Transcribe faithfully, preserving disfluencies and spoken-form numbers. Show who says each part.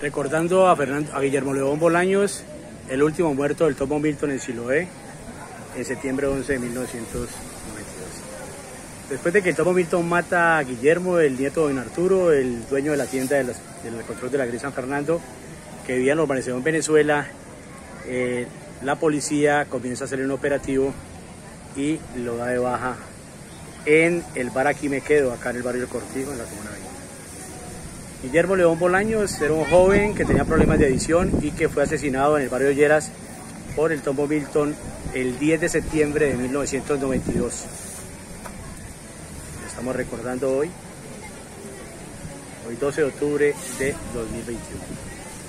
Speaker 1: Recordando a, Fernando, a Guillermo León Bolaños, el último muerto del Tombo Milton en Siloé, en septiembre once de mil novecientos noventa y dos. Después de que el Tombo Milton mata a Guillermo, el nieto de don Arturo, el dueño de la tienda de las, del control de la Gris San Fernando, que vivía en la urbanización Venezuela, eh, la policía comienza a hacer un operativo y lo da de baja en el bar Aquí Me Quedo, acá en el barrio del Cortijo, en la comuna veinte. Guillermo León Bolaños era un joven que tenía problemas de adicción y que fue asesinado en el barrio Lleras por el Tombo Milton el diez de septiembre de mil novecientos noventa y dos. Estamos recordando hoy, hoy doce de octubre de dos mil veintiuno.